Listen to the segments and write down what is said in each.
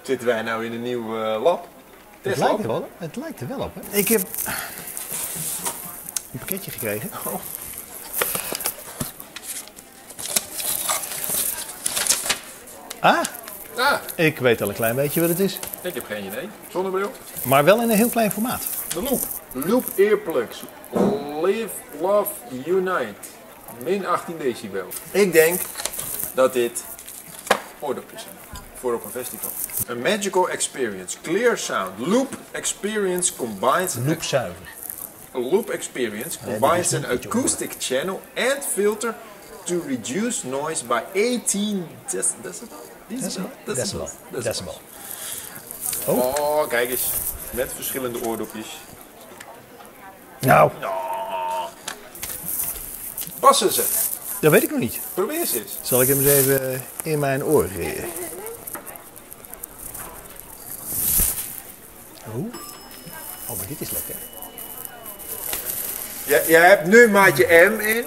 Zitten wij nou in een nieuw lab? Het lijkt er wel op. Hè? Ik heb een pakketje gekregen. Oh. Ah, Ah, ik weet al een klein beetje wat het is. ik heb geen idee. Zonnebril. Maar wel in een heel klein formaat. De Loop. Loop Earplugs. Live, Love, Unite. Min 18 decibel. Ik denk dat dit oordopjes zijn. Voor op een festival. A magical experience. Clear sound. Loop experience combines... Loopzuiver. A loop experience combines an acoustic channel and filter to reduce noise by 18 Decibel. Oh, kijk eens. Met verschillende oordopjes. Nou, Passen ze? dat weet ik nog niet. Probeer ze eens. Zal ik hem eens even in mijn oor rijden? Oh, maar dit is lekker. Jij hebt nu maatje M in.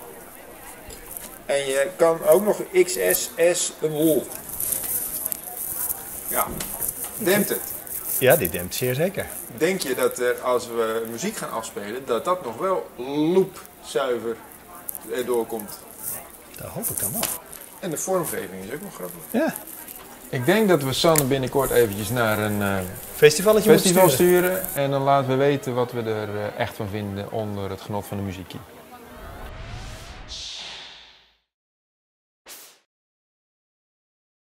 En je kan ook nog XS, S, een hol. Ja, dempt het. Ja, dit dempt zeer zeker. Denk je dat er, als we muziek gaan afspelen, dat nog wel loopzuiver erdoor komt? Dat hoop ik dan wel. En de vormgeving is ook nog grappig. Ja. Ik denk dat we Sanne binnenkort eventjes naar een Festivalletje festival moeten sturen. sturen. En dan laten we weten wat we er echt van vinden onder het genot van de muziek.